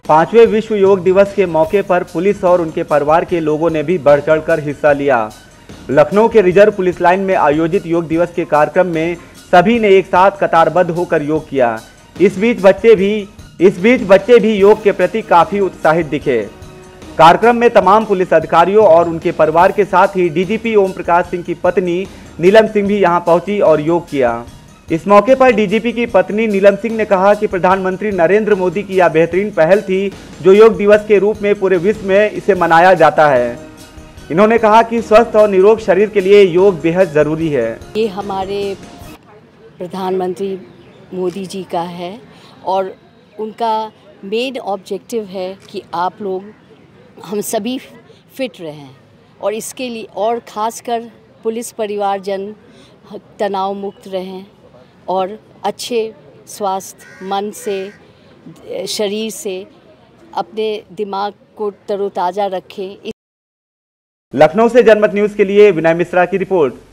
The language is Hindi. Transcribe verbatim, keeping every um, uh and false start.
पांचवें विश्व योग दिवस के मौके पर पुलिस और उनके परिवार के लोगों ने भी बढ़ चढ़कर हिस्सा लिया। लखनऊ के रिजर्व पुलिस लाइन में आयोजित योग दिवस के कार्यक्रम में सभी ने एक साथ कतारबद्ध होकर योग किया। इस बीच बच्चे भी इस बीच बच्चे भी योग के प्रति काफी उत्साहित दिखे। कार्यक्रम में तमाम पुलिस अधिकारियों और उनके परिवार के साथ ही डीजीपी ओम प्रकाश सिंह की पत्नी नीलम सिंह भी यहां पहुंची और योग किया। इस मौके पर डीजीपी की पत्नी नीलम सिंह ने कहा कि प्रधानमंत्री नरेंद्र मोदी की यह बेहतरीन पहल थी जो योग दिवस के रूप में पूरे विश्व में इसे मनाया जाता है। इन्होंने कहा कि स्वस्थ और निरोग शरीर के लिए योग बेहद ज़रूरी है। ये हमारे प्रधानमंत्री मोदी जी का है और उनका मेन ऑब्जेक्टिव है कि आप लोग हम सभी फिट रहें और इसके लिए और ख़ासकर पुलिस परिवारजन तनाव मुक्त रहें और अच्छे स्वास्थ्य मन से शरीर से अपने दिमाग को तरोताज़ा रखें। लखनऊ से जनमत न्यूज़ के लिए विनय मिश्रा की रिपोर्ट।